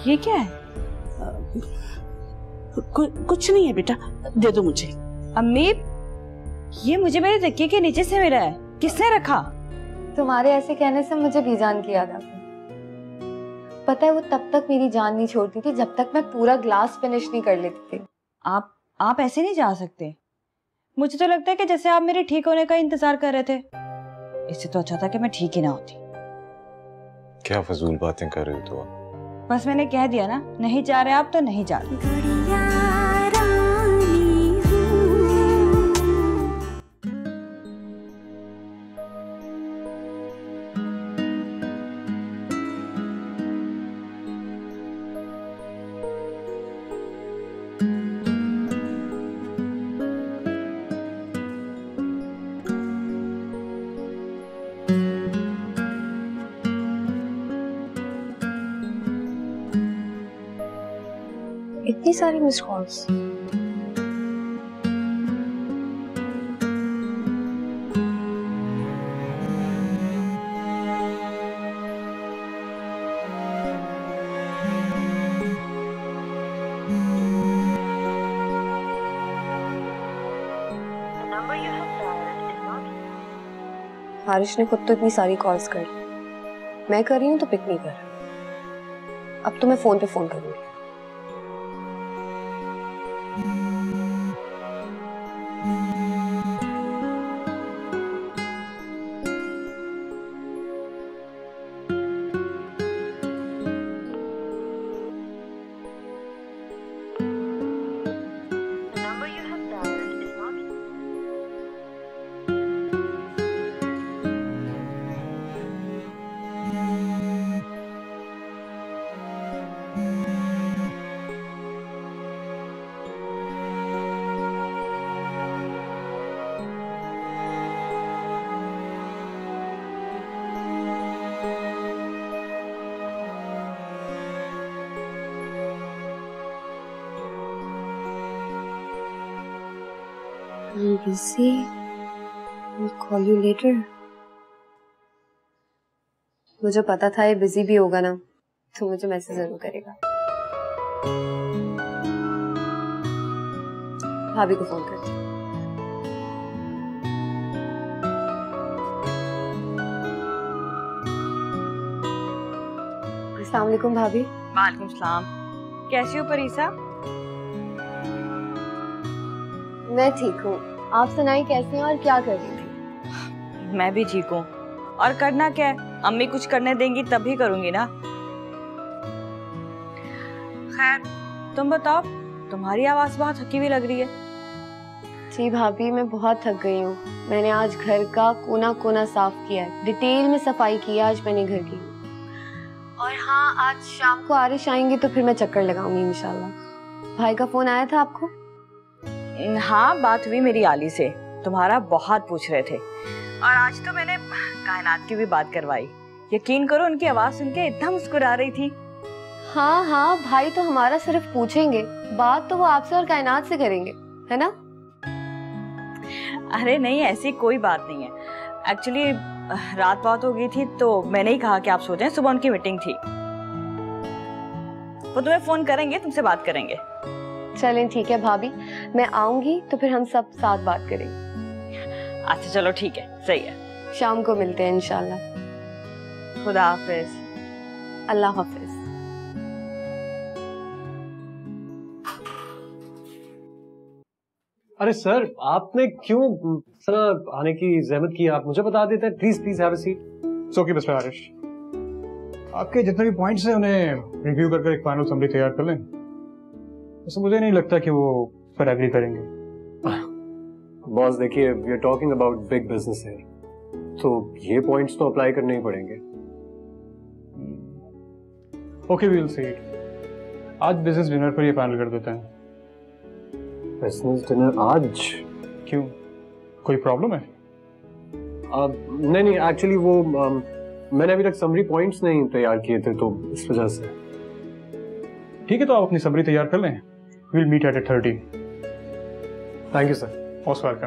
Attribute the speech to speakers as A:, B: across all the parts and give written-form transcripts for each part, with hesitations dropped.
A: ये क्या है? कुछ नहीं है बेटा, दे दो मुझे।
B: अम्मी, ये मुझे मेरे तकिए के नीचे से मिला है, किसने रखा?
C: तुम्हारे ऐसे कहने से मुझे बेजान की याद आ गई। पता है वो तब तक मेरी जान नहीं छोड़ती थी जब तक मैं पूरा ग्लास फिनिश नहीं कर लेती थी।
B: आप ऐसे नहीं जा सकते। मुझे तो लगता है कि जैसे आप मेरे ठीक होने का इंतजार कर रहे थे। इससे तो अच्छा था कि मैं ठीक ही ना होती।
D: क्या फजूल बातें कर रहे हो तो?
B: बस मैंने कह दिया ना, नहीं जा रहे आप तो नहीं जा रहे।
C: इतनी सारी मिस कॉल्स। हारिश ने खुद तो इतनी सारी कॉल्स कर ली, मैं कर रही हूँ तो पिक नहीं कर रहा। अब तो मैं फोन पे फोन करूंगी। I'm busy. I'll call you later. मुझे पता था ये बिजी भी होगा ना, तो मुझे मैसेज जरूर करेगा। भाभी को फोन करती हूँ। अस्सलाम वालेकुम भाभी।
B: वालेकुम सलाम। कैसी हो परीसा?
C: मैं ठीक हूँ, आप सुनाई कैसी हैं और क्या कर रही थी?
B: मैं भी ठीक हूँ। और करना क्या है, अम्मी कुछ करने देंगी तभी करूंगी ना। खैर तुम बताओ, तुम्हारी आवाज बहुत थकी हुई लग रही है।
C: जी भाभी, मैं बहुत थक गई हूँ। मैंने आज घर का कोना कोना साफ किया है, डिटेल में सफाई की आज मैंने घर की। और हाँ, आज शाम को आरिश आएंगे तो फिर मैं चक्कर लगाऊंगी इंशाल्लाह। भाई का फोन आया था आपको?
B: हाँ, बात हुई मेरी आली से, तुम्हारा बहुत पूछ रहे थे। और आज तो मैंने कायनात की भी बात करवाई। यकीन करो, उनकी आवाज सुन के इतना मुस्कुरा रही थी।
C: हाँ हाँ, भाई तो हमारा सिर्फ पूछेंगे, बात तो वो आपसे और कायनात से करेंगे, है ना?
B: अरे नहीं, ऐसी कोई बात नहीं है। एक्चुअली रात बहुत हो गई थी तो मैंने ही कहा कि आप सो जाएं, सुबह उनकी मीटिंग थी। वो तुम्हें फोन करेंगे, तुमसे बात करेंगे।
C: चलें ठीक है भाभी, मैं आऊंगी तो फिर हम सब साथ बात करेंगे।
B: अच्छा चलो ठीक है, सही है।
C: शाम को मिलते हैं इंशाल्लाह।
B: खुदा हाफिज।
C: अल्लाह हाफिज।
E: अरे सर, आपने क्यों सर आने की जहमत की? आप मुझे बता देते हैं please. Please have a seat.
F: सो की बस में हारिश, आपके जितने भी पॉइंट्स हैं उन्हें रिव्यू करके एक फाइनल समरी तैयार कर लें। वैसे मुझे नहीं लगता कि वो पर एग्री करेंगे।
E: बॉस देखिए, we are talking about big business है, तो ये पॉइंट्स तो अप्लाई करने ही पड़ेंगे।
F: Okay, we will see it. आज बिजनेस डिनर पर ये फाइनल कर देते हैं।
E: बिजनेस डिनर आज?
F: क्यों, कोई प्रॉब्लम है?
E: नहीं, एक्चुअली वो मैंने अभी तक समरी पॉइंट्स नहीं तैयार किए थे, तो इस वजह से।
F: ठीक है, तो आप अपनी समरी तैयार कर लें। Will meet at 30।
E: Thank you sir.
F: Most welcome.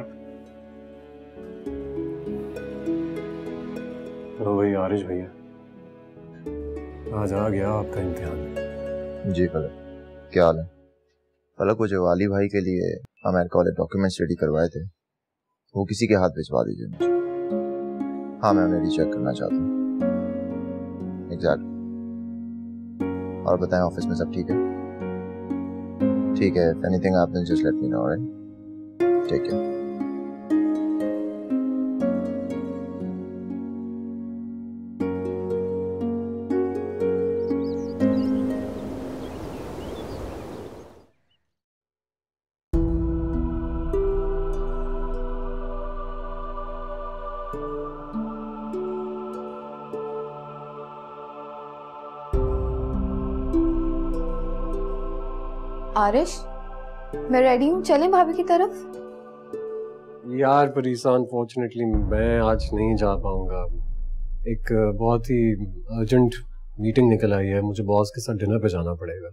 E: लो भाई आरिश भैया, आज आ गया आपका इम्तिहान।
G: जी फलक, क्या हाल है? फलक, वो जो वाली भाई के लिए अमेरिका वाले डॉक्यूमेंट्स रेडी करवाए थे, वो किसी के हाथ भिजवा दीजिए मुझे। हाँ, मैं उन्हें रीचेक करना चाहता हूँ। एग्जैक्ट। और बताएं, ऑफिस में सब ठीक है? ठीक है, if anything happens just let me know, alright? Take care.
C: Aarish, मैं रेडी हूँ, चलें भाभी की तरफ?
E: यार परीसा, अनफॉर्चुनेटली मैं आज नहीं जा पाऊंगा। एक बहुत ही अर्जेंट मीटिंग निकल आई है, मुझे बॉस के साथ डिनर पे जाना पड़ेगा।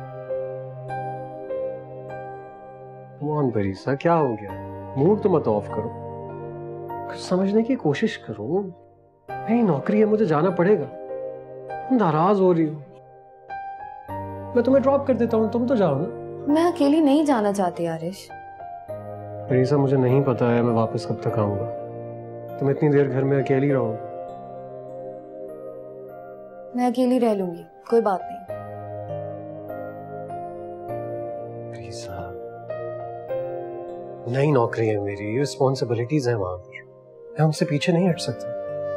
E: कम ऑन परीसा, क्या हो गया? मूड तो मत ऑफ करो, कुछ समझने की कोशिश करो। मेरी नौकरी है, मुझे जाना पड़ेगा। तुम नाराज हो रही हो, मैं तुम्हें ड्रॉप कर देता हूँ, तुम तो जाओ ना।
C: मैं अकेली नहीं जाना चाहती आरिश।
E: परीसा, मुझे नहीं पता है मैं वापस कब तक आऊंगा। तुम इतनी देर घर में अकेली रहो।
C: मैं अकेली रह लूंगी, कोई बात नहीं।
E: परीसा, नई नौकरी है मेरी, रिस्पॉन्सिबिलिटीज है वहां पर, मैं उनसे पीछे नहीं हट सकता।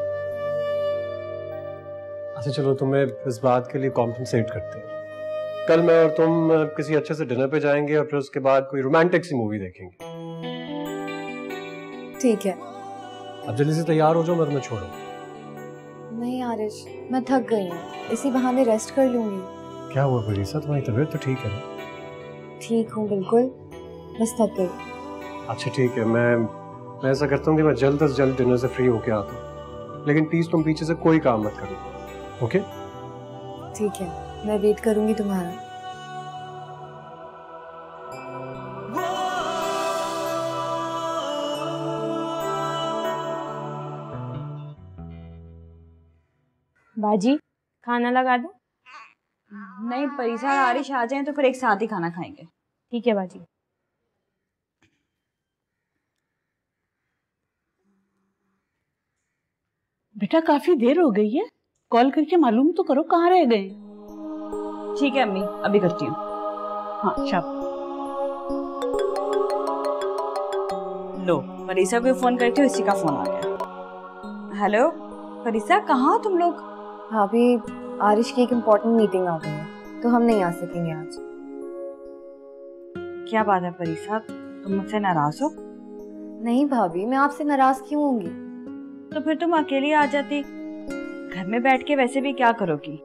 E: अच्छा चलो, तुम्हें इस बात के लिए कॉम्पनसेट करते हैं। कल मैं और तुम किसी अच्छे से डिनर पे जाएंगे और फिर उसके बाद कोई रोमांटिक सी मूवी देखेंगे।
C: ठीक है।
E: अब जल्दी से तैयार हो जाओ, मैं तुम्हें छोड़ूं।
C: नहीं आरिश, मैं थक गई हूँ, इसी बहाने रेस्ट कर लूंगी।
E: क्या हुआ परीसा, तुम्हारी तबीयत तो ठीक है ना?
C: ठीक हूँ बिल्कुल, बस थक गई।
E: अच्छा ठीक है, मैं ऐसा करता हूँ कि मैं जल्द से जल्द डिनर से फ्री होके आता हूँ, लेकिन प्लीज तुम पीछे से कोई काम मत करो, ओके?
C: ठीक है, मैं वेट करूंगी तुम्हारा।
B: बाजी, खाना लगा दूं? नहीं, परीसा और आरिश आ जाएं तो फिर एक साथ ही खाना खाएंगे। ठीक है बाजी।
A: बेटा काफी देर हो गई है, कॉल करके मालूम तो करो कहाँ रह गए।
B: ठीक है अम्मी, अभी करती हूँ।
A: हाँ शाब।
B: लो, परीसा को फोन करती हूँ, इसी का फोन आ गया। हेलो परीसा, कहाँ हो तुम लोग?
C: भाभी, आरिश की एक इम्पोर्टेंट मीटिंग आ गई है, तो हम नहीं आ सकेंगे आज।
B: क्या बात है परीसा, तुम मुझसे नाराज हो?
C: नहीं भाभी, मैं आपसे नाराज क्यों होंगी?
B: तो फिर तुम अकेली आ जाती, घर में बैठ के वैसे भी क्या करोगी?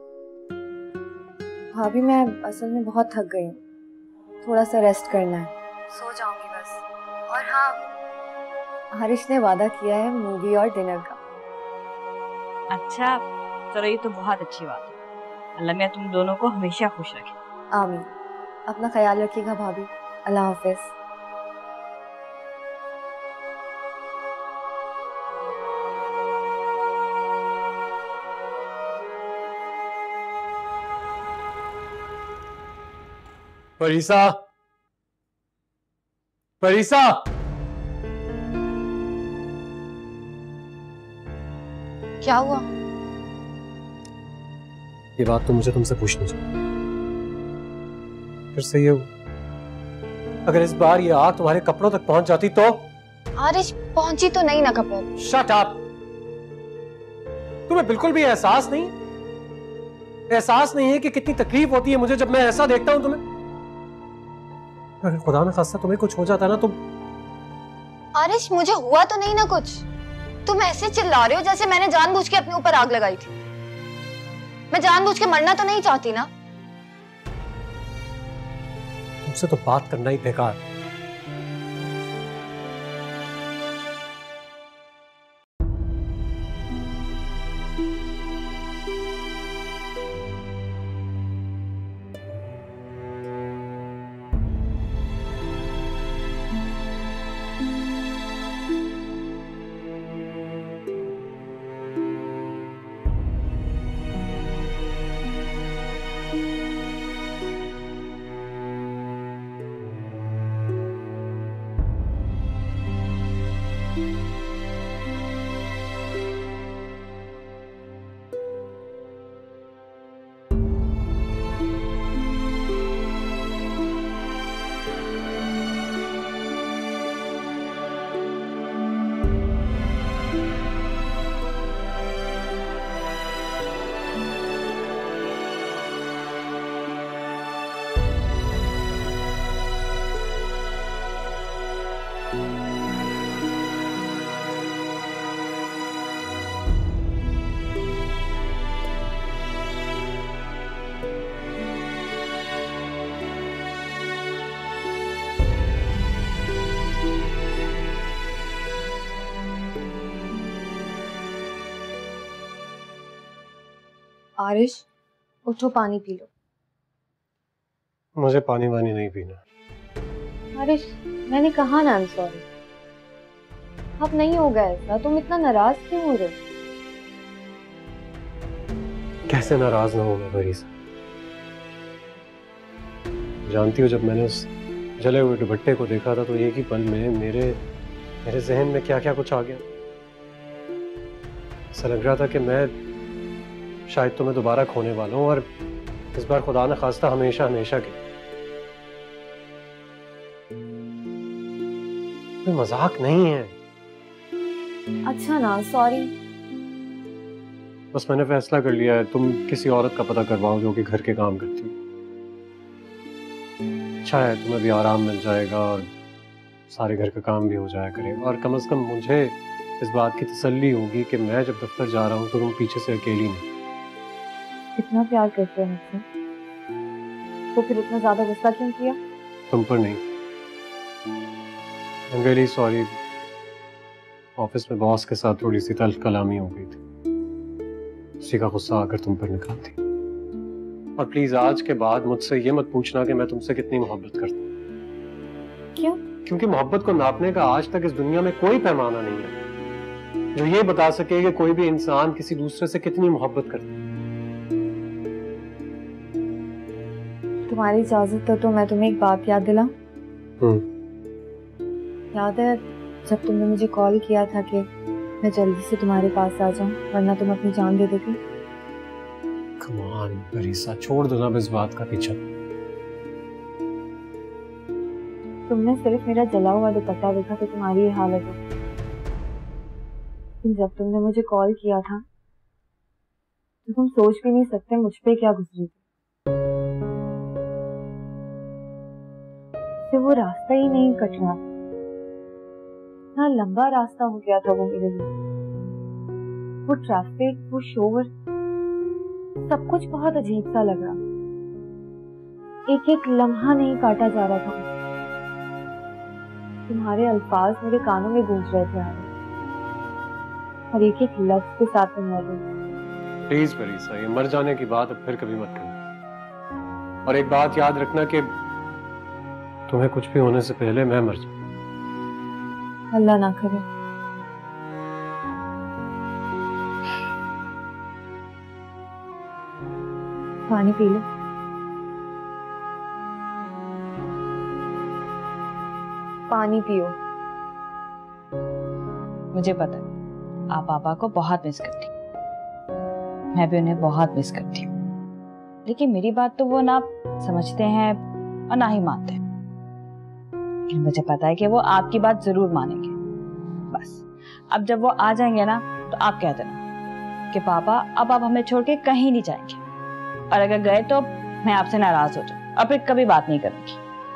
C: भाभी, मैं असल में बहुत थक गई हूँ, थोड़ा सा रेस्ट करना है, सो जाऊंगी बस। और हाँ, आरिश ने वादा किया है मूवी और डिनर का।
B: अच्छा चलो, ये तो बहुत अच्छी बात है। अल्लाह मियां तुम दोनों को हमेशा खुश रखे।
C: आमीन। अपना ख्याल रखिएगा भाभी। अल्लाह हाफिज।
E: परीसा, परीसा,
C: क्या हुआ?
E: ये बात तो मुझे तुमसे पूछनी चाहिए। फिर से ये हुआ। अगर इस बार ये आग तुम्हारे कपड़ों तक पहुंच जाती तो?
C: आरिश, पहुंची तो नहीं ना कपड़ों।
E: Shut up. तुम्हें बिल्कुल भी एहसास नहीं है कि कितनी तकलीफ होती है मुझे जब मैं ऐसा देखता हूं तुम्हें। अगर खुदा न खास्ता तुम्हें कुछ हो जाता ना तो?
C: आरिश, मुझे हुआ तो नहीं ना कुछ। तुम ऐसे चिल्ला रहे हो जैसे मैंने जानबूझ के अपने ऊपर आग लगाई थी। मैं जानबूझ के मरना तो नहीं चाहती ना।
E: तुमसे तो बात करना ही बेकार है।
C: आरिश उठो, पानी पी लो।
E: मुझे पानी वानी नहीं पीना।
C: आरिश मैंने कहा ना, आई एम सॉरी। अब नहीं होगा ऐसा, तुम इतना नाराज क्यों हो रहे हो?
E: कैसे नाराज ना होगा परीसा? जानती हो, जब मैंने उस जले हुए दुपट्टे को देखा था तो एक ही पल में मेरे जहन में क्या क्या कुछ आ गया। ऐसा लग रहा था कि मैं शायद तुम्हें दोबारा खोने वाला हूँ, और इस बार खुदा न खास्ता हमेशा हमेशा के। कोई मजाक नहीं है।
C: अच्छा ना, सॉरी।
E: बस मैंने फैसला कर लिया है, तुम किसी औरत का पता करवाओ जो कि घर के काम करती है। अच्छा है, तुम्हें भी आराम मिल जाएगा और सारे घर का काम भी हो जाया करेगा, और कम से कम मुझे इस बात की तसल्ली होगी कि मैं जब दफ्तर जा रहा हूँ तो तुम पीछे से अकेली नहीं।
C: इतना प्यार करते हो मुझसे, तो फिर इतना ज्यादा गुस्सा क्यों किया?
E: तुम पर नहीं। I'm really sorry। ऑफिस में बॉस के साथ थोड़ी सी तल्ख कलामी हो गई थी, उसी का गुस्सा आकर तुम पर निकालती। और प्लीज आज के बाद मुझसे ये मत पूछना कि मैं तुमसे कितनी मोहब्बत करता हूँ।
C: क्यों?
E: क्योंकि मोहब्बत को नापने का आज तक इस दुनिया में कोई पैमाना नहीं है जो ये बता सके कि कोई भी इंसान किसी दूसरे से कितनी मोहब्बत करता है।
C: तुम्हारी इजाजत तो मैं तुम्हें एक बात याद दिलाऊं? याद है जब तुमने मुझे कॉल किया था कि मैं जल्दी से तुम्हारे पास आ जाऊं, वरना तुम अपनी जान दे दोगी?
E: Come on, परीसा, छोड़ दो ना इस बात का पीछा।
C: तुमने सिर्फ मेरा जला हुआ दुपट्टा देखा तो तुम्हारी ये हालत हो, लेकिन जब तुमने मुझे कॉल किया था तो तुम सोच भी नहीं सकते मुझ पे क्या गुजरी थी। तो वो रास्ता ही नहीं कट रहा, इतना लंबा रास्ता हो गया था वो मेरे लिए। वो ट्रैफिक, वो शोर, सब कुछ बहुत अजीब सा लग रहा। एक एक लम्हा नहीं काटा जा रहा था। तुम्हारे अल्फाज मेरे कानों में गूंज रहे थे और एक एक लफ्ज के साथ में मर रही।
E: प्लीज परीसा, ये मर जाने की बात अब फिर कभी मत करना। और एक बात याद रखना कि तुम्हें कुछ भी होने से पहले मैं मर जाऊं।
C: अल्लाह ना करे। पानी पी लो। पानी पियो।
B: मुझे पता है आप पापा को बहुत मिस करती, मैं भी उन्हें बहुत मिस करती हूँ, लेकिन मेरी बात तो वो ना समझते हैं और ना ही मानते हैं। लेकिन मुझे पता है कि वो आपकी बात जरूर मानेंगे। बस अब जब वो आ जाएंगे ना तो आप कह देना कि पापा अब आप हमें छोड़ के कहीं नहीं जाएंगे, और अगर गए तो मैं आपसे नाराज हो जाऊं और फिर कभी बात नहीं करूंगी।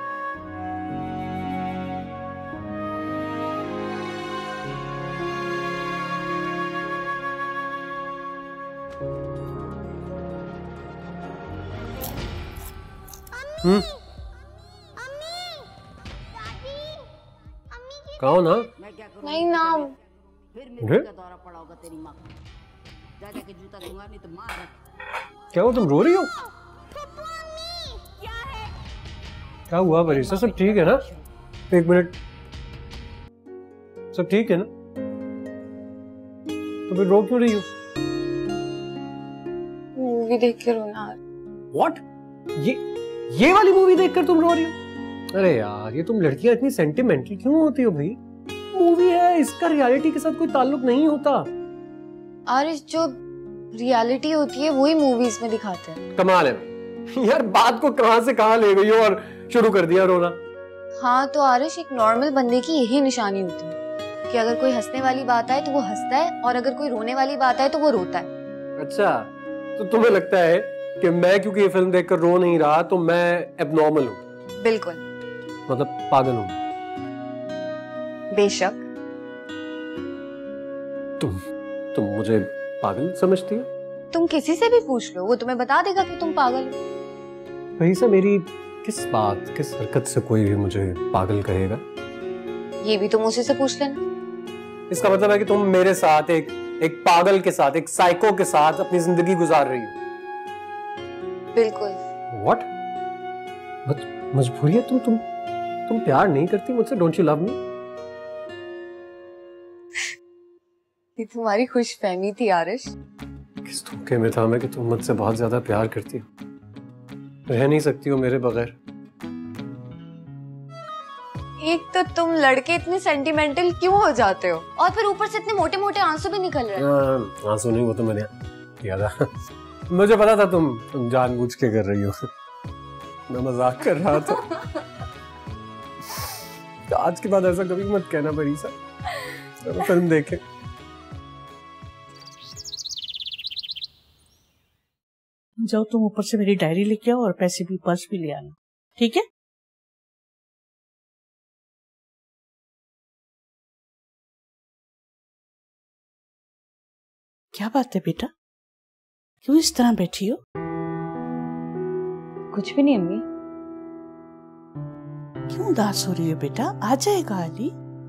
E: कहो ना।
C: नहीं ना।
E: क्या हो, तुम रो रही हो? क्या हुआ परीसा, सब ठीक है ना? एक मिनट, सब ठीक है ना? तो फिर रो क्यों रही हो?
C: मूवी देख के रोना।
E: What? ये वाली मूवी देखकर तुम रो रही हो? अरे यार, ये तुम लड़कियां इतनी सेंटिमेंटल क्यों होती हो भाई? मूवी है, इसका रियलिटी के साथ कोई ताल्लुक नहीं होता।
C: आरिश, जो रियलिटी होती है वही मूवीज में दिखाते हैं।
E: कमाल है यार, बात को कहां से कहां ले गई हो और शुरू कर दिया रोना।
C: हाँ तो आरिश, एक नॉर्मल बंदे की यही निशानी होती है कि अगर कोई हंसने वाली बात आए तो वो हंसता है, और अगर कोई रोने वाली बात आए तो वो रोता है।
E: अच्छा, तो तुम्हें लगता है कि मैं क्योंकि ये फिल्म देखकर रो नहीं रहा तो मैं एबनॉर्मल हूँ?
C: बिल्कुल।
E: मतलब पागल हूँ?
C: बेशक।
E: तुम मुझे पागल समझती हो?
C: तुम किसी से भी पूछ लो, वो तुम्हें बता देगा कि तुम पागल हो।
E: वही से मेरी किस हरकत से कोई भी मुझे पागल कहेगा?
C: ये भी तुम उसी से पूछ लेना।
E: इसका मतलब है कि तुम मेरे साथ एक पागल के साथ, एक साइको के साथ अपनी जिंदगी गुजार रही हो।
C: बिल्कुल।
E: व्हाट? मजबूरी है? तुम प्यार नहीं करती मुझसे? Don't you love me?
C: ये तुम्हारी खुशफहमी थी आरिश।
E: किस धोखे में था मैं कि तुम मुझसे बहुत ज्यादा प्यार करती हो, रह नहीं सकती हो मेरे बगैर।
C: एक तो तुम लड़के इतने सेंटिमेंटल क्यों हो जाते हो, और फिर ऊपर से इतने मोटे मोटे आंसू भी निकल रहे हैं।
E: आंसू नहीं, वो तो मैंने किया था। मुझे पता था तुम जानबूझ के कर रही हो, मैं मजाक कर रहा था। तो आज के बाद ऐसा कभी मत कहना परीसा। चलो फिल्म देखें।
A: जाओ तुम ऊपर से मेरी डायरी लेके आओ और पैसे भी, पर्स भी ले आना, ठीक है? क्या बात है बेटा, क्यों इस तरह बैठी हो?
B: कुछ भी नहीं अम्मी।
A: क्यों उदास हो रही हो बेटा? आ जाएगा अली।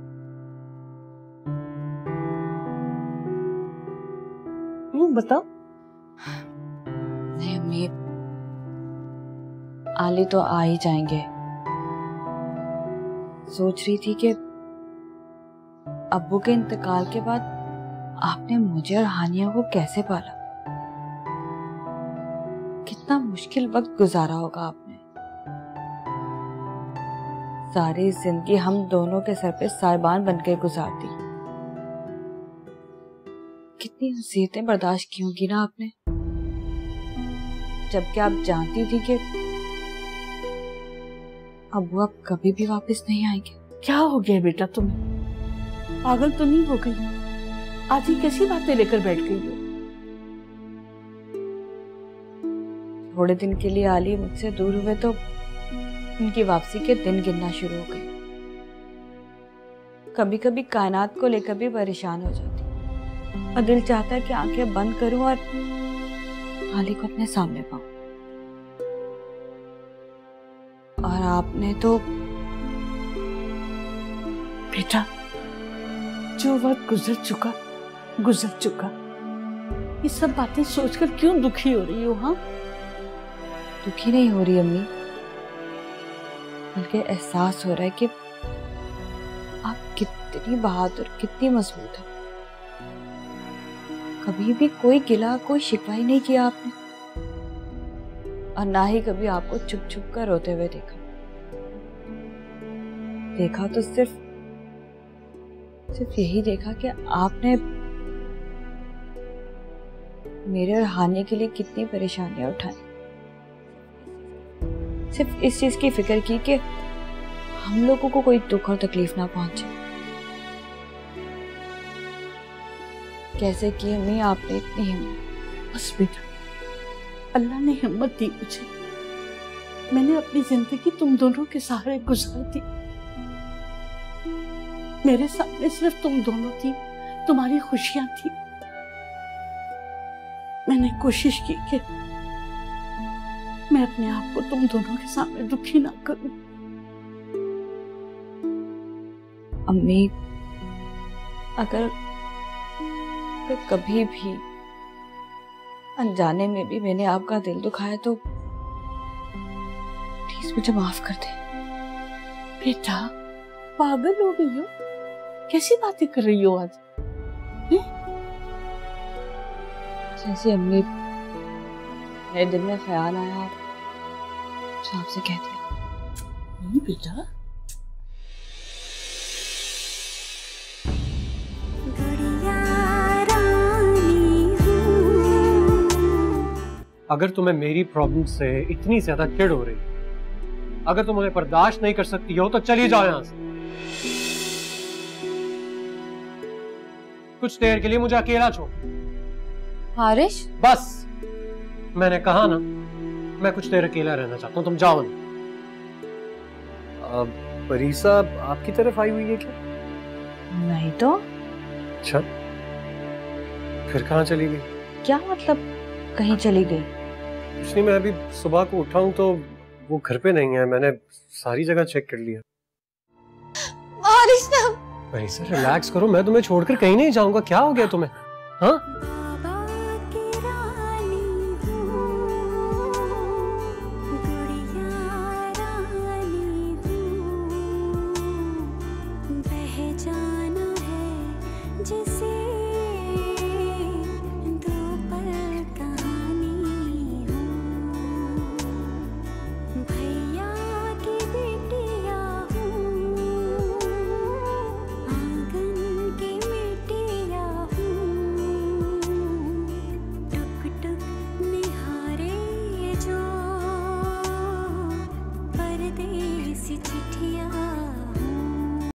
A: बताओ।
B: नहीं अम्मी, आली तो आ ही जाएंगे। सोच रही थी कि अब्बू के इंतकाल के बाद आपने मुझे और हानिया को कैसे पाला, कितना मुश्किल वक्त गुजारा होगा आपने। सारी जिंदगी हम दोनों के सर पे साहिबान बनकर गुजार दी। कितनी नसीहतें बर्दाश्त की होंगी ना आपने, जबकि आप जानती थी कि अब्बू अब कभी भी वापस नहीं आएंगे।
A: क्या हो गया बेटा तुम्हें? पागल तो नहीं हो गई? आज ही कैसी बातें लेकर बैठ गई हो?
B: थोड़े दिन के लिए आली मुझसे दूर हुए तो उनकी वापसी के दिन गिनना शुरू हो गए। कभी कभी कायनात को लेकर भी परेशान हो जाती और दिल चाहता है कि आंखें बंद करूं और आली को अपने सामने पाऊं। और आपने तो
A: बेटा, जो वक्त गुजर चुका ये सब बातें सोचकर क्यों दुखी हो रही हो? हाँ,
B: दुखी नहीं हो रही अम्मी, बल्कि एहसास हो रहा है कि आप कितनी बहादुर, कितनी मजबूत हो। कभी भी कोई गिला, कोई शिकवा ही नहीं किया आपने, और ना ही कभी आपको चुप चुप कर रोते हुए देखा तो सिर्फ यही देखा कि आपने मेरे और हानिया के लिए कितनी परेशानियां उठाई। सिर्फ इस चीज की फिक्र की कि हम लोगों को कोई दुख और तकलीफ ना पहुंचे। कैसे की अम्मी आपने इतनी हिम्मत?
A: बस बेटा, अल्लाह ने हिम्मत दी मुझे। मैंने अपनी जिंदगी तुम दोनों के सहारे गुजार दी। मेरे सामने सिर्फ तुम दोनों थी, तुम्हारी खुशियां थी। मैंने कोशिश की कि मैं अपने आप को तुम दोनों के सामने दुखी ना करूं।
B: अम्मी, अगर कभी भी अनजाने में भी मैंने आपका दिल दुखाया तो प्लीज मुझे माफ कर दे।
A: बेटा, पागल हो गई हो? कैसी बातें कर रही हो आज?
B: जैसे अम्मी, मेरे दिल में ख्याल आया तो आपसे कह दिया।
A: नहीं बेटा,
E: अगर तुम्हें मेरी प्रॉब्लम से इतनी ज्यादा चिढ़ हो रही, अगर तुम उन्हें बर्दाश्त नहीं कर सकती हो तो चली जाओ यहां से। कुछ देर के लिए मुझे अकेला छोड़।
C: हारिश,
E: बस, मैंने कहा ना, मैं कुछ देर अकेला रहना चाहता हूँ, तुम जाओ ना। परीसा आपकी तरफ आई हुई है क्या?
B: नहीं तो।
E: अच्छा, फिर कहाँ चली गई?
B: क्या मतलब कहीं चली गई?
E: कुछ नहीं, मैं अभी सुबह को उठा हूँ तो वो घर पे नहीं है। मैंने सारी जगह चेक कर लिया।
C: हारिश,
E: परीसा रिलैक्स करो, मैं तुम्हें छोड़कर कहीं नहीं जाऊंगा। क्या हो गया तुम्हें? हाँ,